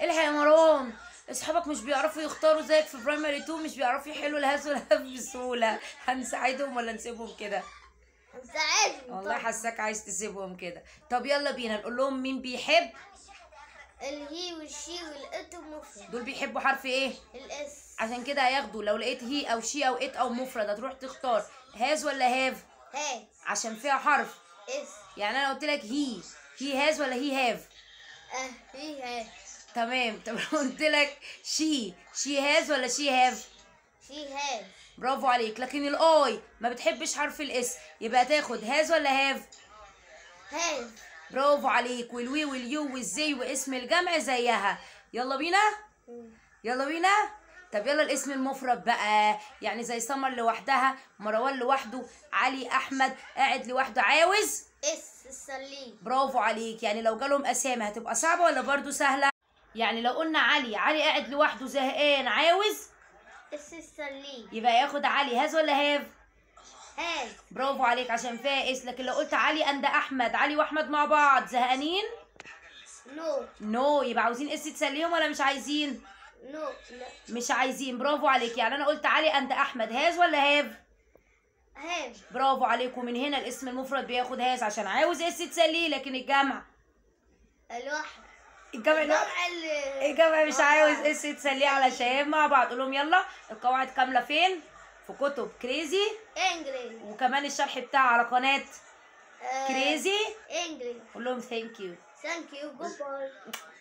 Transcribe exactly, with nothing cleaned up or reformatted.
الحق يا مروان، اصحابك مش بيعرفوا يختاروا زيك في برايمري اتنين، مش بيعرفوا يحلوا الهاز والهاف بسهوله. هنساعدهم ولا نسيبهم كده؟ هنساعدهم والله طبعا. حاساك عايز تسيبهم كده. طب يلا بينا نقول لهم مين بيحب. الهي والشي والات ومفرد. دول بيحبوا حرف ايه؟ الاس. عشان كده هياخدوا، لو لقيت هي او شي او ات او مفرد هتروح تختار هاز ولا هاف؟ هاز. عشان فيها حرف. اس. يعني انا قلت لك هي هي هاز ولا هي هاف؟ اه هي هاز. تمام. طب لو قلت لك شي شي هاز ولا شي هاف؟ شي هاز. برافو عليك. لكن الاي ما بتحبش حرف الاس، يبقى تاخد هاز ولا هاف؟ هاز. برافو عليك. والوي واليو والزي واسم الجمع زيها. يلا بينا يلا بينا. طب يلا الاسم المفرد بقى، يعني زي سمر لوحدها، مروان لوحده، علي احمد قاعد لوحده. عاوز اس السليم. برافو عليك. يعني لو جالهم اسامي هتبقى صعبه ولا برضو سهله؟ يعني لو قلنا علي علي قاعد لوحده زهقان، عاوز اس السليم. يبقى ياخد علي هاز ولا هاف؟ هاز. برافو عليك عشان فيها اس. لكن لو قلت علي اند احمد، علي واحمد مع بعض زهقانين، نو. نو. يبقى عاوزين اس تسليهم ولا مش عايزين؟ نو. لا. مش عايزين. برافو عليك. يعني انا قلت علي اند احمد هاز ولا هاف؟ هاز. برافو عليك. ومن هنا الاسم المفرد بياخد هاز عشان عاوز اس تسليه. لكن الجمع الواحد. الجمع الجمع اللي الجمع مش عاوز اس تسليه علشان مع بعض. قول لهم يلا القواعد كامله فين؟ في كتب كريزي، انجلش. وكمان الشرح بتاعها على قناه كريزي. انجلش. قول لهم ثانك يو. ثانك يو. جود باي.